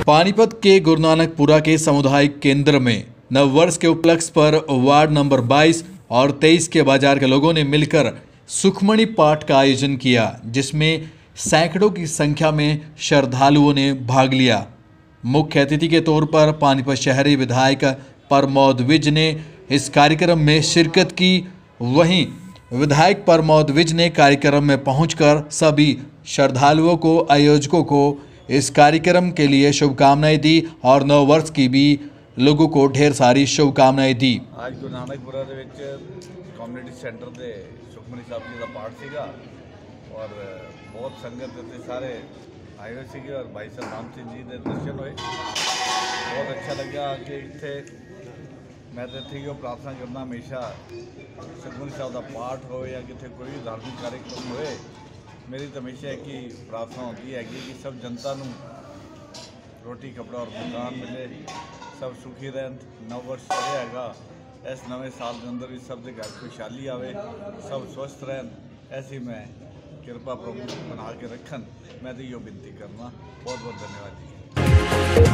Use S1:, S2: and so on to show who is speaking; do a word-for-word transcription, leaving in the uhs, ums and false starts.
S1: पानीपत के गुरु नानकपुरा के सामुदायिक केंद्र में नववर्ष के उपलक्ष्य पर वार्ड नंबर बाईस और तेईस के बाजार के लोगों ने मिलकर सुखमणि पाठ का आयोजन किया, जिसमें सैकड़ों की संख्या में श्रद्धालुओं ने भाग लिया। मुख्य अतिथि के तौर पर पानीपत शहरी विधायक प्रमोद विज ने इस कार्यक्रम में शिरकत की। वहीं विधायक प्रमोद विज ने कार्यक्रम में पहुंचकर सभी श्रद्धालुओं को, आयोजकों को इस कार्यक्रम के लिए शुभकामनाएं दी और नव वर्ष की भी लोगों को ढेर सारी शुभकामनाएं दी।
S2: आज गुरु नानकपुरा ਦੇ ਵਿੱਚ कम्युनिटी सेंटर ਦੇ ਸੁਖਮਨੀ ਸਾਹਿਬ जी ਦਾ ਪਾਠ ਸੀਗਾ और बहुत संगत ਤੇ ਸਾਰੇ ਆਏ ਹੋਏ ਸੀਗੇ और भाई ਸਾਹਿਬ राम सिंह जी ਦੇ ਦਰਸ਼ਨ ਹੋਏ। बहुत अच्छा लगा कि ਇੱਥੇ मैं तो इत्थे प्रार्थना करना हमेशा सुखमनी ਸਾਹਿਬ ਦਾ पाठ हो या कितने कोई भी धार्मिक कार्यक्रम होए, मेरी तो हमेशा एक ही प्रार्थना होती है कि सब जनता नूं रोटी कपड़ा और मकान मिले, सब सुखी रहन। नव वर्ष रहेगा, इस नवे साल के अंदर भी सब के घर खुशहाली आवे, सब स्वस्थ रहन, ऐसी मैं कृपा प्रभु बना के रखन। मैं तो यो विनती करना। बहुत बहुत धन्यवाद जी।